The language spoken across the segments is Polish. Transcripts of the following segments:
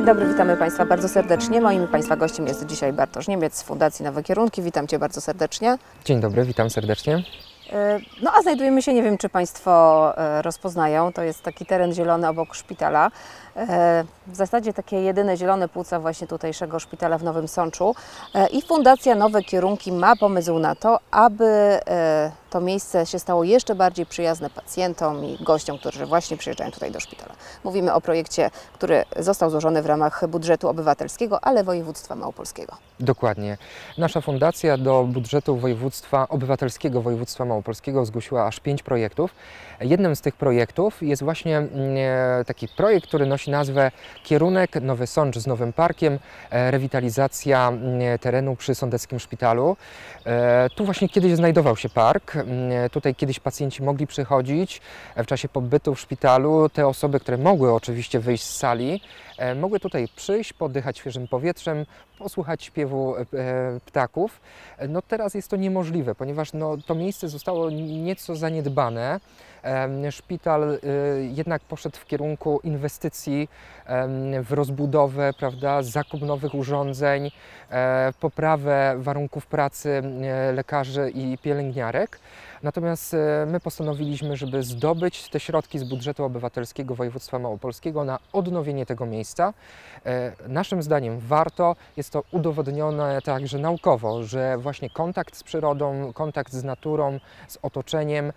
dobry, witamy Państwa bardzo serdecznie. Moim i Państwa gościem jest dzisiaj Bartosz Niemiec z Fundacji Nowe Kierunki. Witam Cię bardzo serdecznie. Dzień dobry, witam serdecznie. No a znajdujemy się, nie wiem czy Państwo rozpoznają, to jest taki teren zielony obok szpitala. W zasadzie takie jedyne zielone płuca właśnie tutejszego szpitala w Nowym Sączu. I Fundacja Nowe Kierunki ma pomysł na to, aby to miejsce się stało jeszcze bardziej przyjazne pacjentom i gościom, którzy właśnie przyjeżdżają tutaj do szpitala. Mówimy o projekcie, który został złożony w ramach budżetu obywatelskiego, ale województwa małopolskiego. Dokładnie. Nasza fundacja do budżetu obywatelskiego województwa małopolskiego zgłosiła aż 5 projektów. Jednym z tych projektów jest właśnie taki projekt, który nosi nazwę Kierunek Nowy Sącz z Nowym Parkiem, rewitalizacja terenu przy Sądeckim Szpitalu. Tu właśnie kiedyś znajdował się park. Tutaj kiedyś pacjenci mogli przychodzić w czasie pobytu w szpitalu. Te osoby, które mogły oczywiście wyjść z sali, mogły tutaj przyjść, poddychać świeżym powietrzem, posłuchać śpiewu ptaków. No teraz jest to niemożliwe, ponieważ to miejsce zostało nieco zaniedbane. Szpital jednak poszedł w kierunku inwestycji w rozbudowę, prawda, zakup nowych urządzeń, poprawę warunków pracy lekarzy i pielęgniarek. Natomiast my postanowiliśmy, żeby zdobyć te środki z budżetu obywatelskiego województwa małopolskiego na odnowienie tego miejsca. Naszym zdaniem warto, jest to udowodnione także naukowo, że właśnie kontakt z przyrodą, kontakt z naturą, z otoczeniem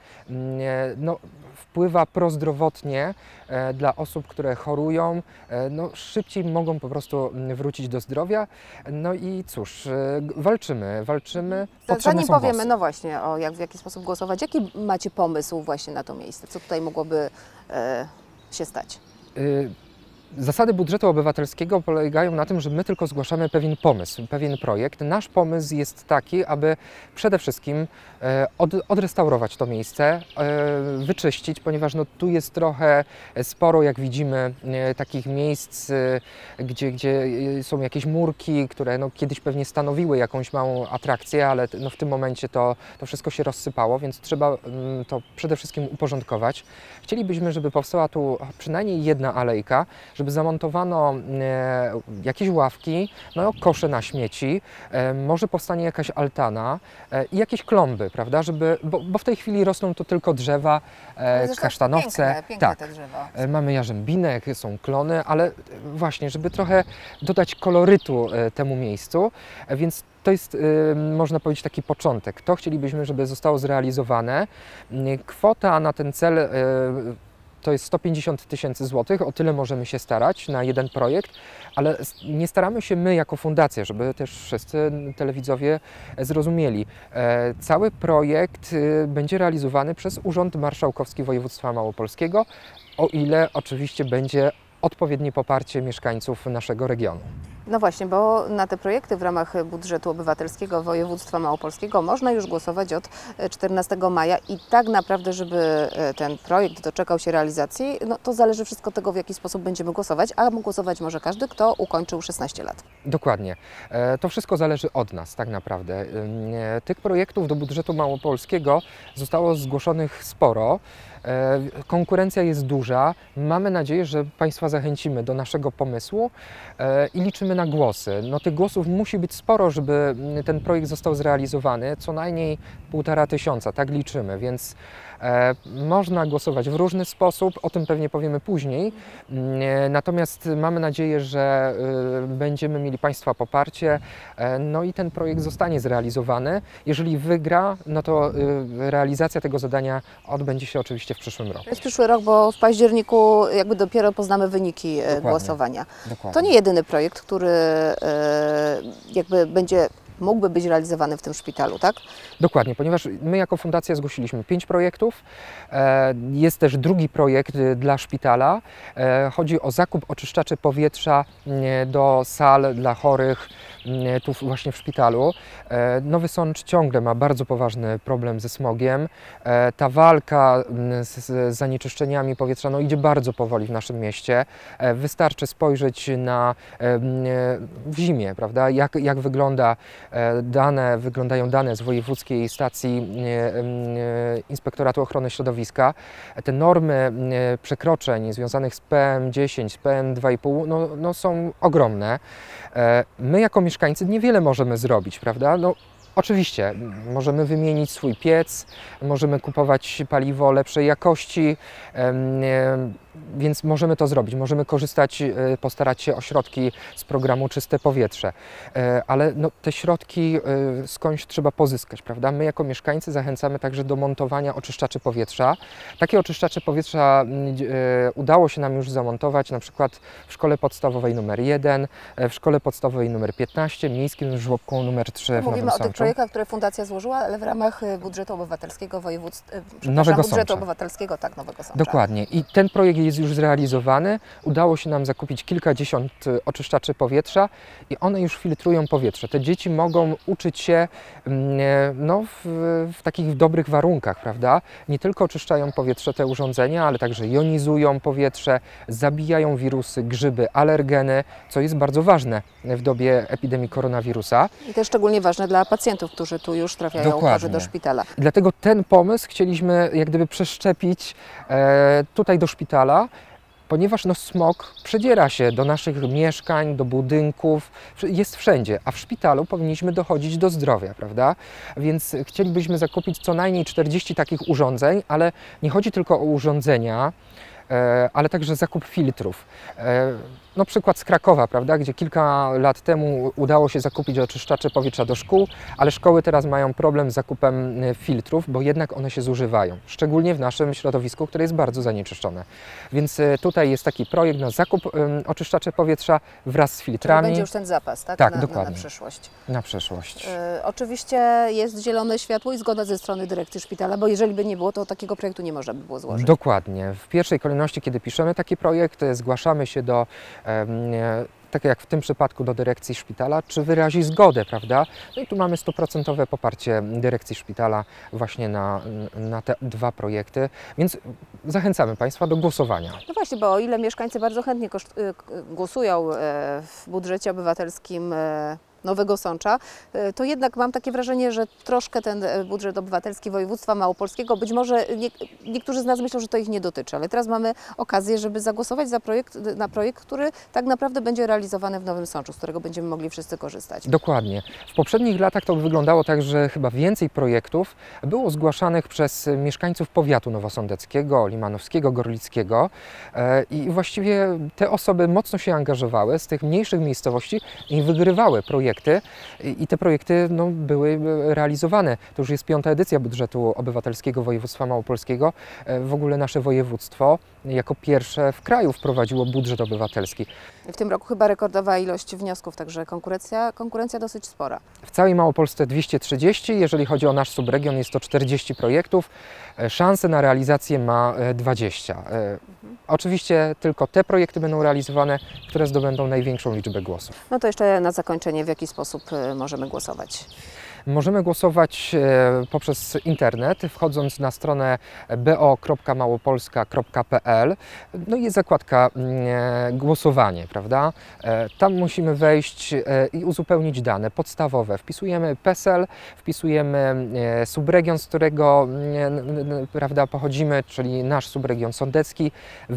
wpływa prozdrowotnie dla osób, które chorują, szybciej mogą po prostu wrócić do zdrowia. No i cóż, walczymy. Zanim powiemy, no właśnie, w jaki sposób głosować, jaki macie pomysł właśnie na to miejsce? Co tutaj mogłoby się stać? Zasady budżetu obywatelskiego polegają na tym, że my tylko zgłaszamy pewien pomysł, pewien projekt. Nasz pomysł jest taki, aby przede wszystkim odrestaurować to miejsce, wyczyścić, ponieważ tu jest trochę sporo, jak widzimy, takich miejsc, gdzie są jakieś murki, które kiedyś pewnie stanowiły jakąś małą atrakcję, ale w tym momencie to wszystko się rozsypało, więc trzeba to przede wszystkim uporządkować. Chcielibyśmy, żeby powstała tu przynajmniej jedna alejka, żeby zamontowano jakieś ławki, kosze na śmieci, może powstanie jakaś altana i jakieś klomby, prawda, bo w tej chwili rosną to tylko drzewa, kasztanowce. Piękne tak, te drzewa. Mamy jarzębinek, są klony, ale właśnie, żeby trochę dodać kolorytu temu miejscu, więc to jest, można powiedzieć, taki początek. To chcielibyśmy, żeby zostało zrealizowane. Kwota na ten cel to jest 150 000 złotych, o tyle możemy się starać na jeden projekt, ale nie staramy się my jako fundacja, żeby też wszyscy telewidzowie zrozumieli. Cały projekt będzie realizowany przez Urząd Marszałkowski Województwa Małopolskiego, o ile oczywiście będzie odpowiednie poparcie mieszkańców naszego regionu. No właśnie, bo na te projekty w ramach budżetu obywatelskiego województwa małopolskiego można już głosować od 14 maja i tak naprawdę, żeby ten projekt doczekał się realizacji, to zależy wszystko od tego, w jaki sposób będziemy głosować, a głosować może każdy, kto ukończył 16 lat. Dokładnie. To wszystko zależy od nas tak naprawdę. Tych projektów do budżetu małopolskiego zostało zgłoszonych sporo. Konkurencja jest duża. Mamy nadzieję, że Państwa zachęcimy do naszego pomysłu i liczymy na głosy. Tych głosów musi być sporo, żeby ten projekt został zrealizowany. Co najmniej 1500, tak liczymy, więc można głosować w różny sposób, o tym pewnie powiemy później. Natomiast mamy nadzieję, że będziemy mieli Państwa poparcie, i ten projekt zostanie zrealizowany. Jeżeli wygra, to realizacja tego zadania odbędzie się oczywiście w przyszłym roku. To jest przyszły rok, bo w październiku dopiero poznamy wyniki głosowania. Dokładnie. To nie jedyny projekt, który mógłby być realizowany w tym szpitalu, tak? Dokładnie, ponieważ my jako fundacja zgłosiliśmy 5 projektów. Jest też drugi projekt dla szpitala. Chodzi o zakup oczyszczaczy powietrza do sal dla chorych, tu właśnie w szpitalu. Nowy Sącz ciągle ma bardzo poważny problem ze smogiem. Ta walka z zanieczyszczeniami powietrza idzie bardzo powoli w naszym mieście. Wystarczy spojrzeć na w zimie, prawda, jak wyglądają dane z Wojewódzkiej Stacji Inspektoratu Ochrony Środowiska. Te normy przekroczeń związanych z PM10, z PM2,5 są ogromne. My jako mieszkańcy niewiele możemy zrobić, prawda? Oczywiście możemy wymienić swój piec, możemy kupować paliwo lepszej jakości, więc możemy to zrobić. Możemy korzystać, postarać się o środki z programu Czyste Powietrze, ale te środki skądś trzeba pozyskać, prawda? My jako mieszkańcy zachęcamy także do montowania oczyszczaczy powietrza. Takie oczyszczacze powietrza udało się nam już zamontować na przykład w szkole podstawowej nr 1, w szkole podstawowej nr 15, miejskim żłobką nr 3 w Nowym Mówimy Sączu. o tych projektach, które Fundacja złożyła, ale w ramach budżetu obywatelskiego Nowego budżetu Sącza. obywatelskiego, tak, Nowego Sącza. Dokładnie. I ten projekt jest już zrealizowany. Udało się nam zakupić kilkadziesiąt oczyszczaczy powietrza i one już filtrują powietrze. Te dzieci mogą uczyć się w takich dobrych warunkach, prawda? Nie tylko oczyszczają powietrze te urządzenia, ale także jonizują powietrze, zabijają wirusy, grzyby, alergeny, co jest bardzo ważne w dobie epidemii koronawirusa. I to jest szczególnie ważne dla pacjentów, którzy tu już trafiają chorzy do szpitala. Dlatego ten pomysł chcieliśmy jak gdyby przeszczepić tutaj do szpitala, ponieważ smog przedziera się do naszych mieszkań, do budynków, jest wszędzie, a w szpitalu powinniśmy dochodzić do zdrowia, prawda? Więc chcielibyśmy zakupić co najmniej 40 takich urządzeń, ale nie chodzi tylko o urządzenia, ale także zakup filtrów. Przykład z Krakowa, prawda, gdzie kilka lat temu udało się zakupić oczyszczacze powietrza do szkół, ale szkoły teraz mają problem z zakupem filtrów, bo jednak one się zużywają, szczególnie w naszym środowisku, które jest bardzo zanieczyszczone. Więc tutaj jest taki projekt na zakup oczyszczaczy powietrza wraz z filtrami. Czyli będzie już ten zapas, tak? Tak, dokładnie. Na przyszłość. Na przyszłość. Oczywiście jest zielone światło i zgoda ze strony dyrekcji szpitala, bo jeżeli by nie było, to takiego projektu nie można by było złożyć. Dokładnie. W pierwszej kolejności, kiedy piszemy taki projekt, zgłaszamy się do tak jak w tym przypadku do dyrekcji szpitala, czy wyrazi zgodę, prawda? I tu mamy 100% poparcie dyrekcji szpitala właśnie na te dwa projekty, więc zachęcamy Państwa do głosowania. No właśnie, bo o ile mieszkańcy bardzo chętnie głosują w budżecie obywatelskim Nowego Sącza, to jednak mam takie wrażenie, że troszkę ten budżet obywatelski województwa małopolskiego, być może niektórzy z nas myślą, że to ich nie dotyczy, ale teraz mamy okazję, żeby zagłosować na projekt, który tak naprawdę będzie realizowany w Nowym Sączu, z którego będziemy mogli wszyscy korzystać. Dokładnie. W poprzednich latach to wyglądało tak, że chyba więcej projektów było zgłaszanych przez mieszkańców powiatu nowosądeckiego, limanowskiego, gorlickiego i właściwie te osoby mocno się angażowały z tych mniejszych miejscowości i wygrywały projekty. I te projekty były realizowane. To już jest 5. edycja budżetu obywatelskiego województwa małopolskiego. W ogóle nasze województwo jako pierwsze w kraju wprowadziło budżet obywatelski. W tym roku chyba rekordowa ilość wniosków, także konkurencja dosyć spora. W całej Małopolsce 230, jeżeli chodzi o nasz subregion jest to 40 projektów. Szanse na realizację ma 20. Oczywiście tylko te projekty będą realizowane, które zdobędą największą liczbę głosów. No to jeszcze na zakończenie, w jaki sposób możemy głosować? Możemy głosować poprzez internet, wchodząc na stronę bo.małopolska.pl. Jest zakładka głosowanie, prawda? Tam musimy wejść i uzupełnić dane podstawowe. Wpisujemy PESEL, wpisujemy subregion, z którego prawda, pochodzimy, czyli nasz subregion sądecki.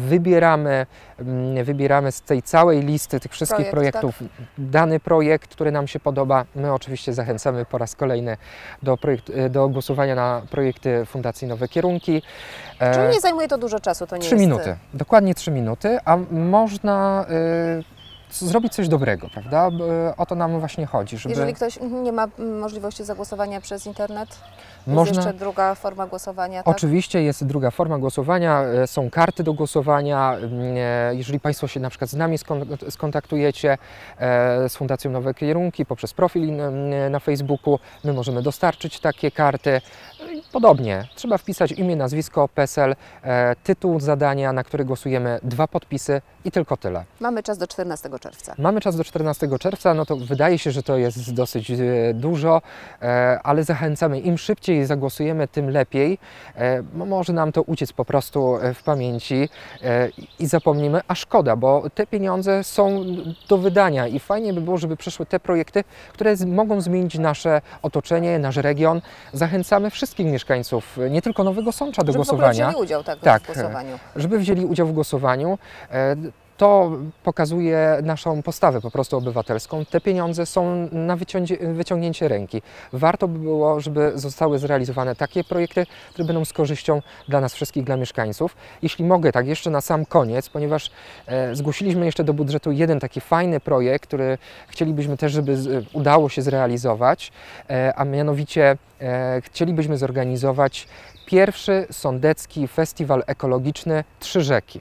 Wybieramy z tej całej listy tych wszystkich projektów dany projekt, który nam się podoba. My oczywiście zachęcamy po raz kolejny do głosowania na projekty Fundacji Nowe Kierunki. Czyli nie zajmuje to dużo czasu, to nie 3 minuty, dokładnie 3 minuty, a można zrobić coś dobrego, prawda? O to nam właśnie chodzi. Jeżeli ktoś nie ma możliwości zagłosowania przez internet, jest jeszcze druga forma głosowania, tak? Oczywiście jest druga forma głosowania, są karty do głosowania. Jeżeli Państwo się na przykład z nami skontaktujecie, z Fundacją Nowe Kierunki, poprzez profil na Facebooku, my możemy dostarczyć takie karty. Podobnie, trzeba wpisać imię, nazwisko, PESEL, tytuł zadania, na który głosujemy, 2 podpisy i tylko tyle. Mamy czas do 14 czerwca. Mamy czas do 14 czerwca, no to wydaje się, że to jest dosyć dużo, ale zachęcamy, im szybciej zagłosujemy, tym lepiej. Może nam to uciec po prostu w pamięci i zapomnimy, a szkoda, bo te pieniądze są do wydania i fajnie by było, żeby przyszły te projekty, które mogą zmienić nasze otoczenie, nasz region. Zachęcamy wszystkich mieszkańców, nie tylko Nowego Sącza, do głosowania. Żeby wzięli udział w głosowaniu. Żeby wzięli udział w głosowaniu. To pokazuje naszą postawę po prostu obywatelską. Te pieniądze są na wyciągnięcie ręki. Warto by było, żeby zostały zrealizowane takie projekty, które będą z korzyścią dla nas wszystkich, dla mieszkańców. Jeśli mogę, tak jeszcze na sam koniec, ponieważ zgłosiliśmy jeszcze do budżetu jeden taki fajny projekt, który chcielibyśmy też, żeby udało się zrealizować, a mianowicie chcielibyśmy zorganizować pierwszy sądecki festiwal ekologiczny Trzy Rzeki.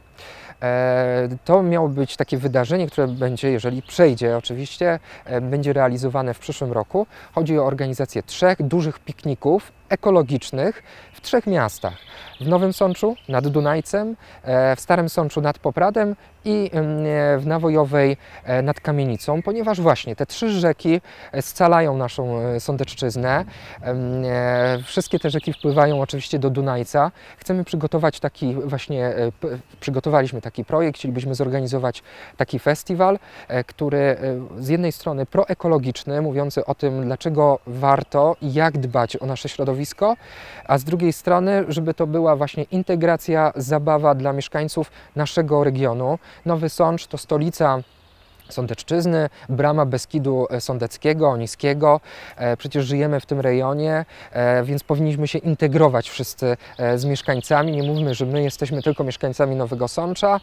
To miało być takie wydarzenie, które będzie, jeżeli przejdzie oczywiście, będzie realizowane w przyszłym roku. Chodzi o organizację 3 dużych pikników ekologicznych w 3 miastach. W Nowym Sączu nad Dunajcem, w Starym Sączu nad Popradem i w Nawojowej nad Kamienicą, ponieważ właśnie te 3 rzeki scalają naszą Sądecczyznę. Wszystkie te rzeki wpływają oczywiście do Dunajca. Chcemy przygotować przygotowaliśmy taki projekt, chcielibyśmy zorganizować taki festiwal, który z jednej strony proekologiczny, mówiący o tym, dlaczego warto i jak dbać o nasze środowisko, a z drugiej strony, żeby to była właśnie integracja, zabawa dla mieszkańców naszego regionu. Nowy Sącz to stolica Sądecczyzny, brama Beskidu Sądeckiego, Niskiego. Przecież żyjemy w tym rejonie, więc powinniśmy się integrować wszyscy z mieszkańcami. Nie mówmy, że my jesteśmy tylko mieszkańcami Nowego Sącza,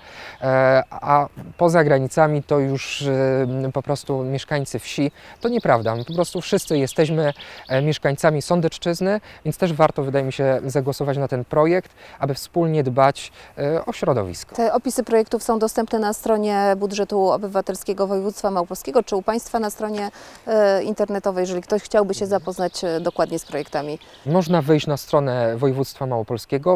a poza granicami to już po prostu mieszkańcy wsi. To nieprawda, my po prostu wszyscy jesteśmy mieszkańcami Sądecczyzny, więc też warto, wydaje mi się, zagłosować na ten projekt, aby wspólnie dbać o środowisko. Te opisy projektów są dostępne na stronie budżetu obywatelskiego Województwa Małopolskiego, czy u Państwa na stronie internetowej, jeżeli ktoś chciałby się zapoznać dokładnie z projektami? Można wejść na stronę Województwa Małopolskiego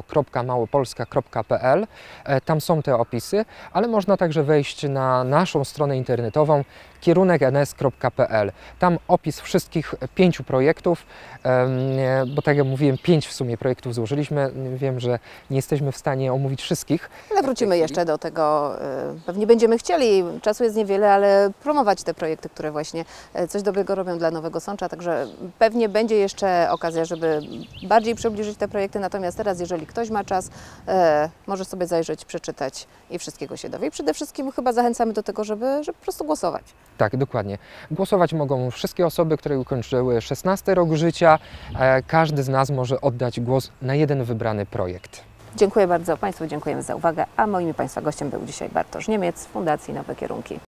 bo.małopolska.pl. Tam są te opisy, ale można także wejść na naszą stronę internetową kierunek.ns.pl. Tam opis wszystkich 5 projektów, bo tak jak mówiłem, 5 w sumie projektów złożyliśmy. Wiem, że nie jesteśmy w stanie omówić wszystkich. Ale wrócimy jeszcze do tego. Pewnie będziemy chcieli, czasu jest niewiele, ale promować te projekty, które właśnie coś dobrego robią dla Nowego Sącza, także pewnie będzie jeszcze okazja, żeby bardziej przybliżyć te projekty. Natomiast teraz, jeżeli ktoś ma czas, może sobie zajrzeć, przeczytać i wszystkiego się dowie. I przede wszystkim chyba zachęcamy do tego, żeby po prostu głosować. Tak, dokładnie. Głosować mogą wszystkie osoby, które ukończyły 16 rok życia. Każdy z nas może oddać głos na jeden wybrany projekt. Dziękuję bardzo Państwu, dziękujemy za uwagę, a moim i Państwa gościem był dzisiaj Bartosz Niemiec z Fundacji Nowe Kierunki.